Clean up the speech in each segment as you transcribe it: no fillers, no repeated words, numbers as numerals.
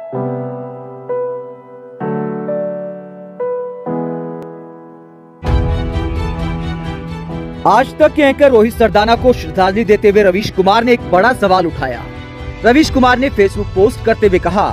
आज तक के एंकर रोहित सरदाना को श्रद्धांजलि देते हुए रवीश कुमार ने एक बड़ा सवाल उठाया। रवीश कुमार ने फेसबुक पोस्ट करते हुए कहा,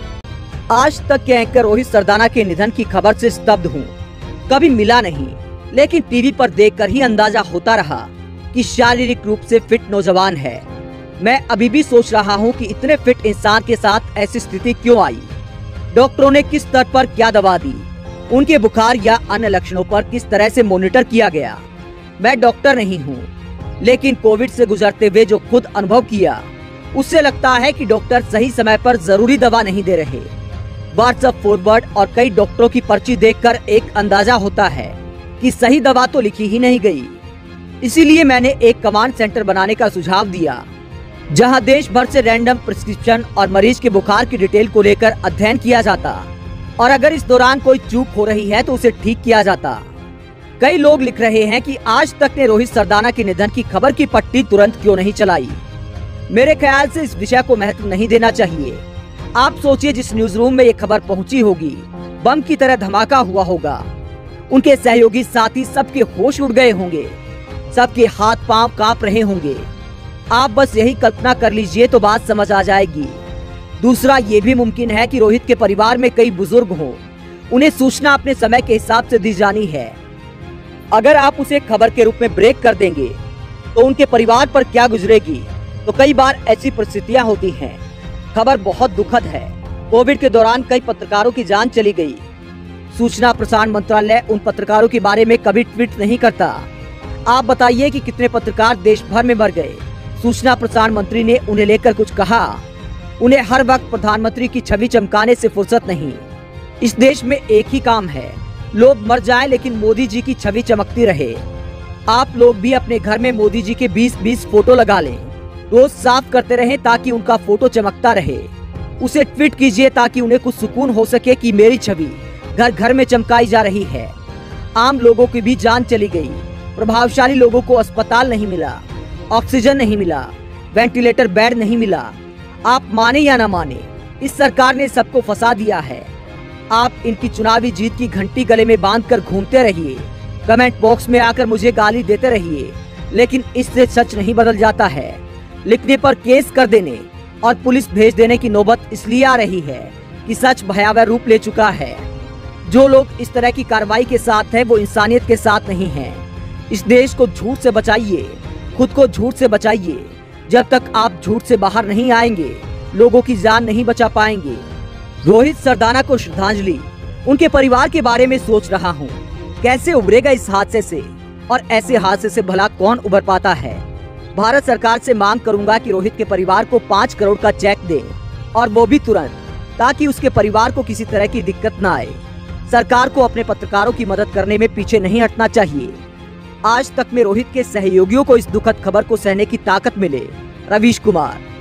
आज तक के एंकर रोहित सरदाना के निधन की खबर से स्तब्ध हूँ। कभी मिला नहीं, लेकिन टीवी पर देखकर ही अंदाजा होता रहा कि शारीरिक रूप से फिट नौजवान है। मैं अभी भी सोच रहा हूँ कि इतने फिट इंसान के साथ ऐसी स्थिति क्यों आई। डॉक्टरों ने किस स्तर पर क्या दवा दी, उनके बुखार या अन्य लक्षणों पर किस तरह से मॉनिटर किया गया। मैं डॉक्टर नहीं हूँ, लेकिन कोविड से गुजरते हुए जो खुद अनुभव किया, उससे लगता है कि डॉक्टर सही समय पर जरूरी दवा नहीं दे रहे। व्हाट्सएप फॉरवर्ड और कई डॉक्टरों की पर्ची देखकर एक अंदाजा होता है कि सही दवा तो लिखी ही नहीं गई। इसीलिए मैंने एक कमांड सेंटर बनाने का सुझाव दिया, जहां देश भर से रैंडम प्रिस्क्रिप्शन और मरीज के बुखार की डिटेल को लेकर अध्ययन किया जाता और अगर इस दौरान कोई चूक हो रही है तो उसे ठीक किया जाता। कई लोग लिख रहे हैं कि आज तक ने रोहित सरदाना के निधन की खबर की पट्टी तुरंत क्यों नहीं चलाई। मेरे ख्याल से इस विषय को महत्व नहीं देना चाहिए। आप सोचिए, जिस न्यूज रूम में ये खबर पहुंची होगी, बम की तरह धमाका हुआ होगा। उनके सहयोगी साथी सबके होश उड़ गए होंगे, सबके हाथ पांव कांप रहे होंगे। आप बस यही कल्पना कर लीजिए तो बात समझ आ जाएगी। दूसरा, ये भी मुमकिन है कि रोहित के परिवार में कई बुजुर्ग हों, उन्हें सूचना अपने समय के हिसाब से दी जानी है। अगर आप उसे खबर के रूप में ब्रेक कर देंगे तो उनके परिवार पर क्या गुजरेगी। तो कई बार ऐसी परिस्थितियां होती हैं। खबर बहुत दुखद है। कोविड के दौरान कई पत्रकारों की जान चली गई। सूचना प्रसारण मंत्रालय उन पत्रकारों के बारे में कभी ट्वीट नहीं करता। आप बताइए कि कितने पत्रकार देश भर में मर गए। सूचना प्रसारण मंत्री ने उन्हें लेकर कुछ कहा। उन्हें हर वक्त प्रधानमंत्री की छवि चमकाने से फुर्सत नहीं। इस देश में एक ही काम है, लोग मर जाएं लेकिन मोदी जी की छवि चमकती रहे। आप लोग भी अपने घर में मोदी जी के 20-20 फोटो लगा लें। रोज साफ करते रहें ताकि उनका फोटो चमकता रहे। उसे ट्वीट कीजिए ताकि उन्हें कुछ सुकून हो सके कि मेरी छवि घर घर में चमकाई जा रही है। आम लोगों की भी जान चली गई। प्रभावशाली लोगों को अस्पताल नहीं मिला, ऑक्सीजन नहीं मिला, वेंटिलेटर बेड नहीं मिला। आप माने या न माने, इस सरकार ने सबको फंसा दिया है। आप इनकी चुनावी जीत की घंटी गले में बांधकर घूमते रहिए, कमेंट बॉक्स में आकर मुझे गाली देते रहिए, लेकिन इससे सच नहीं बदल जाता है। लिखने पर केस कर देने और पुलिस भेज देने की नौबत इसलिए आ रही है कि सच भयावह रूप ले चुका है। जो लोग इस तरह की कार्रवाई के साथ हैं, वो इंसानियत के साथ नहीं हैं। इस देश को झूठ से बचाइए, खुद को झूठ से बचाइए। जब तक आप झूठ से बाहर नहीं आएंगे, लोगों की जान नहीं बचा पाएंगे। रोहित सरदाना को श्रद्धांजलि। उनके परिवार के बारे में सोच रहा हूँ, कैसे उभरेगा इस हादसे से, और ऐसे हादसे से भला कौन उभर पाता है। भारत सरकार से मांग करूंगा कि रोहित के परिवार को 5 करोड़ का चेक दे, और वो भी तुरंत, ताकि उसके परिवार को किसी तरह की दिक्कत न आए। सरकार को अपने पत्रकारों की मदद करने में पीछे नहीं हटना चाहिए। आज तक में रोहित के सहयोगियों को इस दुखद खबर को सहने की ताकत मिले। रवीश कुमार।